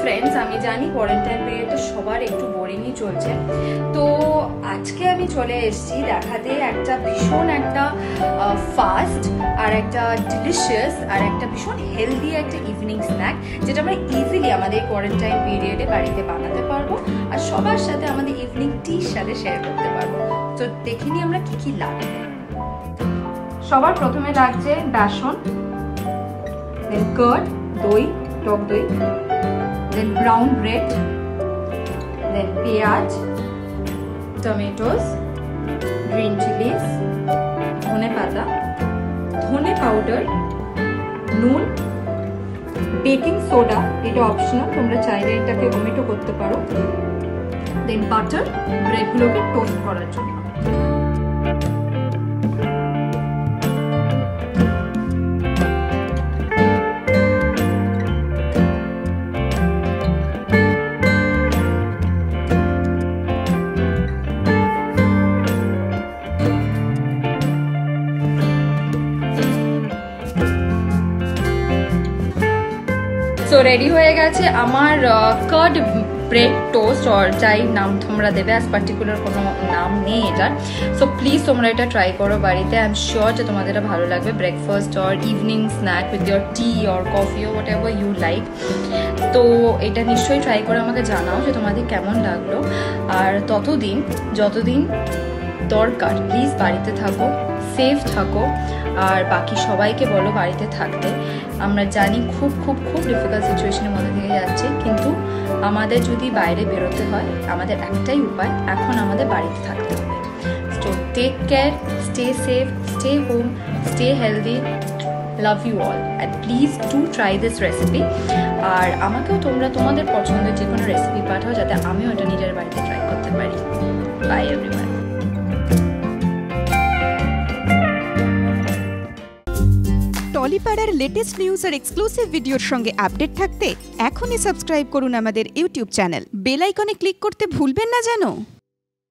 Friends, আমি জানি quarantine period তো সবার একটু বোরিংই চলছে। তো আজকে আমি চলে এসেছি দেখাতে একটা ভীষণ একটা ফাস্ট আর একটা ডিলিশিয়াস আর একটা ভীষণ হেলদি একটা ইভিনিং স্ন্যাক, যেটা আমরা ইজিলি আমাদের কোয়ারেন্টাইন পিরিয়ডে বাড়িতে বানাতে পারবো আর সবার সাথে আমাদের ইভিনিং টির সাথে শেয়ার করতে পারবো। তো দেখিনি আমরা কি কি লাগবে। সবার প্রথমে লাগছে বেসন, দেন কার্ড, দই, টক দই, দেন ব্রাউন ব্রেড, দেন পেঁয়াজ, টমেটোস, গ্রিন চিলিস, ধনে পাতা, ধনে পাউডার, নুন, বেকিং সোডা, এটা অপশনাল, তোমরা চাইলে এটাকে ওমেটো করতে পারো, দেন বাটার, ব্রেডগুলোকে টোস্ট করার জন্য। তো রেডি হয়ে গেছে আমার কার্ড ব্রেড টোস্ট, আর যাই নাম তোমরা দেবে, অ্যাজ পার্টিকুলার কোনো নাম নেই এটার। সো প্লিজ তোমরা এটা ট্রাই করো বাড়িতে, আই এম শিওর যে তোমাদের এটা ভালো লাগবে। Breakfast or evening snack with your tea or coffee or whatever you like. তো এটা নিশ্চয়ই ট্রাই করে আমাকে জানাও যে তোমাদের কেমন লাগলো। আর যতদিন দরকার প্লিজ বাড়িতে থাকো, সেফ থাকো, আর বাকি সবাইকে বলো বাড়িতে থাকতে। আমরা জানি খুব খুব খুব ডিফিকাল্ট সিচুয়েশনের মধ্যে দিয়ে যাচ্ছে, কিন্তু আমাদের যদি বাইরে বেরোতে হয় আমাদের একটাই উপায়, এখন আমাদের বাড়িতে থাকতে হবে। So take care, stay safe, stay home, stay healthy, love you all, and please do try this recipe. আর আমাকেও তোমরা তোমাদের পছন্দের যে কোনো রেসিপি পাঠাও, যাতে আমিও এটা নিজের বাড়িতে ট্রাই করতে পারি। Bye everyone. টলিপাড়ার লেটেস্ট নিউজ আর এক্সক্লুসিভ ভিডিওর সঙ্গে আপডেট থাকতে এখনই সাবস্ক্রাইব করুন আমাদের ইউটিউব চ্যানেল। বেল আইকনে ক্লিক করতে ভুলবেন না যেন।